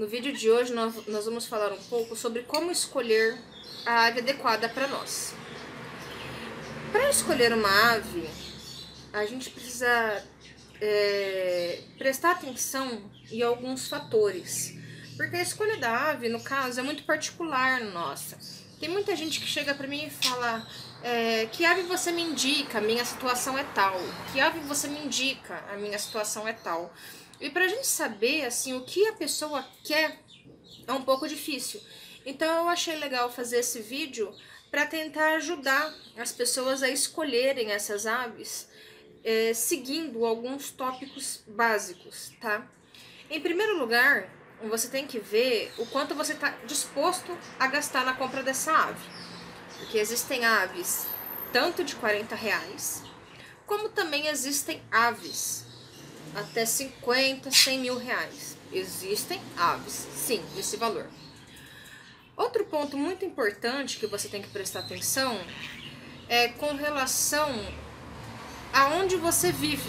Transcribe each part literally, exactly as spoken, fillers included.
No vídeo de hoje nós, nós vamos falar um pouco sobre como escolher a ave adequada para nós. Para escolher uma ave, a gente precisa é, prestar atenção em alguns fatores, porque a escolha da ave, no caso, é muito particular nossa. Tem muita gente que chega para mim e fala: é, que ave você me indica? A minha situação é tal. Que ave você me indica? A minha situação é tal. E pra gente saber, assim, o que a pessoa quer é um pouco difícil. Então eu achei legal fazer esse vídeo para tentar ajudar as pessoas a escolherem essas aves, é, seguindo alguns tópicos básicos, tá? Em primeiro lugar, você tem que ver o quanto você está disposto a gastar na compra dessa ave. Porque existem aves tanto de quarenta reais, como também existem aves até cinquenta, cem mil reais. Existem aves, sim, desse valor. Outro ponto muito importante que você tem que prestar atenção é com relação a onde você vive.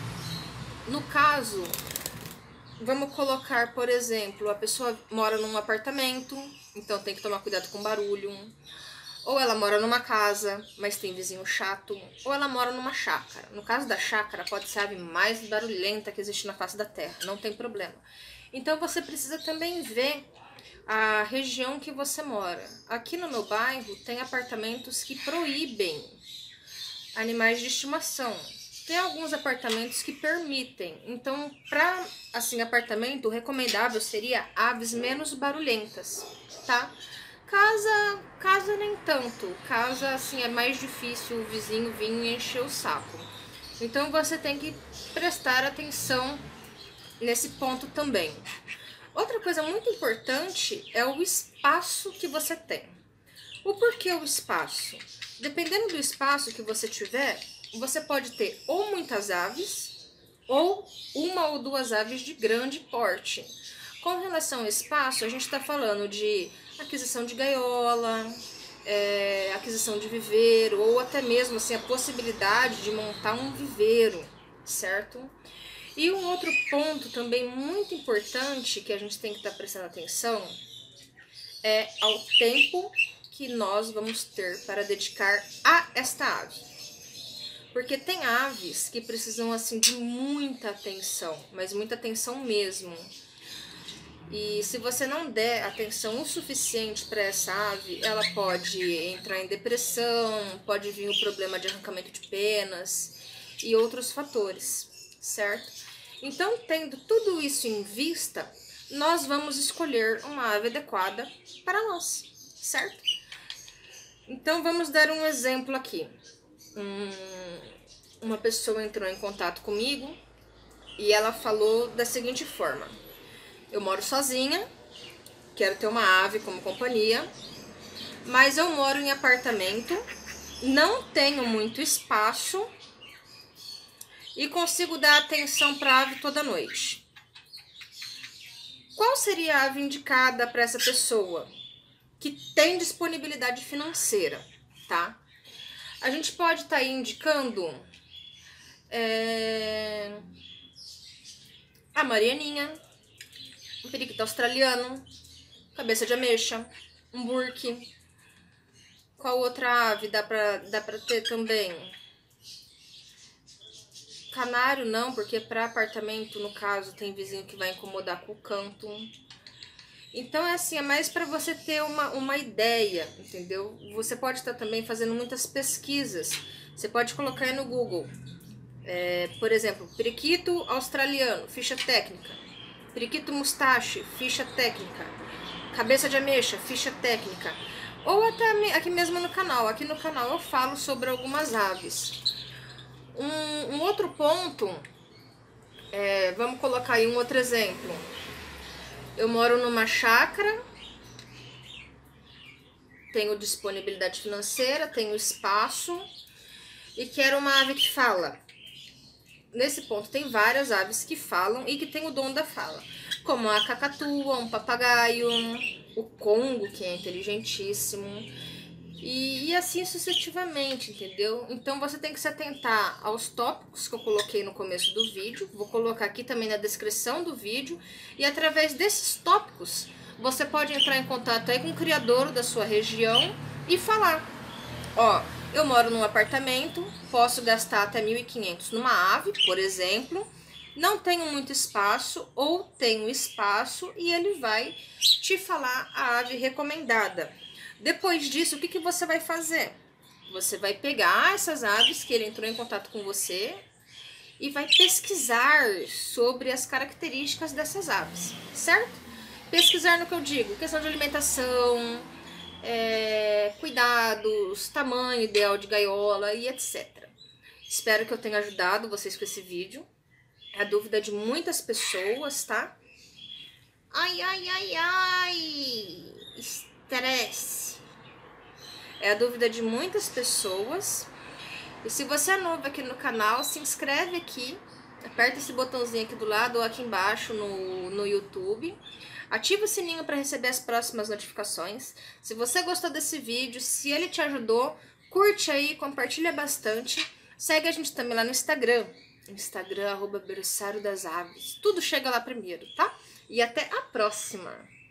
No caso, vamos colocar, por exemplo, a pessoa mora num apartamento, então tem que tomar cuidado com barulho. Ou ela mora numa casa, mas tem vizinho chato. Ou ela mora numa chácara. No caso da chácara, pode ser a ave mais barulhenta que existe na face da terra. Não tem problema. Então você precisa também ver a região que você mora. Aqui no meu bairro tem apartamentos que proíbem animais de estimação. Tem alguns apartamentos que permitem. Então, para assim, apartamento, o recomendável seria aves menos barulhentas, tá? Casa, casa nem tanto. Casa, assim, é mais difícil o vizinho vir e encher o saco. Então, você tem que prestar atenção nesse ponto também. Outra coisa muito importante é o espaço que você tem. O porquê o espaço? Dependendo do espaço que você tiver, você pode ter ou muitas aves, ou uma ou duas aves de grande porte. Com relação ao espaço, a gente está falando de aquisição de gaiola, é, aquisição de viveiro, ou até mesmo assim, a possibilidade de montar um viveiro, certo? E um outro ponto também muito importante que a gente tem que estar tá prestando atenção é ao tempo que nós vamos ter para dedicar a esta ave. Porque tem aves que precisam assim de muita atenção, mas muita atenção mesmo. E se você não der atenção o suficiente para essa ave, ela pode entrar em depressão, pode vir o problema de arrancamento de penas e outros fatores, certo? Então, tendo tudo isso em vista, nós vamos escolher uma ave adequada para nós, certo? Então, vamos dar um exemplo aqui. Hum, uma pessoa entrou em contato comigo e ela falou da seguinte forma: eu moro sozinha, quero ter uma ave como companhia, mas eu moro em apartamento, não tenho muito espaço e consigo dar atenção para a ave toda noite. Qual seria a ave indicada para essa pessoa que tem disponibilidade financeira, tá? A gente pode estar tá aí indicando é, a Marianinha, um periquito australiano, cabeça de ameixa, um burque. Qual outra ave dá pra, dá pra ter também? Canário não, porque para apartamento, no caso, tem vizinho que vai incomodar com o canto. Então é assim, é mais para você ter uma, uma ideia, entendeu? Você pode estar também fazendo muitas pesquisas. Você pode colocar aí no Google, é, por exemplo, periquito australiano, ficha técnica. Periquito mustache, ficha técnica. Cabeça de ameixa, ficha técnica. Ou até aqui mesmo no canal. Aqui no canal eu falo sobre algumas aves. Um, um outro ponto, é, vamos colocar aí um outro exemplo. Eu moro numa chácara, tenho disponibilidade financeira, tenho espaço e quero uma ave que fala. Nesse ponto tem várias aves que falam e que tem o dom da fala, como a cacatua, um papagaio, o congo, que é inteligentíssimo, e, e assim sucessivamente, entendeu? Então você tem que se atentar aos tópicos que eu coloquei no começo do vídeo, vou colocar aqui também na descrição do vídeo, e através desses tópicos básicos. Você pode entrar em contato aí com o criador da sua região e falar: ó, eu moro num apartamento, posso gastar até mil e quinhentos numa ave, por exemplo, não tenho muito espaço ou tenho espaço, e ele vai te falar a ave recomendada. Depois disso, o que, que você vai fazer? Você vai pegar essas aves que ele entrou em contato com você e vai pesquisar sobre as características dessas aves, certo? Pesquisar no que eu digo, questão de alimentação, é, cuidados, tamanho ideal de gaiola e etcétera. Espero que eu tenha ajudado vocês com esse vídeo. É a dúvida de muitas pessoas, tá? Ai, ai, ai, ai! Estresse! É a dúvida de muitas pessoas. E se você é novo aqui no canal, se inscreve aqui. Aperta esse botãozinho aqui do lado ou aqui embaixo no, no YouTube. Ativa o sininho para receber as próximas notificações. Se você gostou desse vídeo, se ele te ajudou, curte aí, compartilha bastante. Segue a gente também lá no Instagram. Instagram, arroba berçário das aves. Tudo chega lá primeiro, tá? E até a próxima!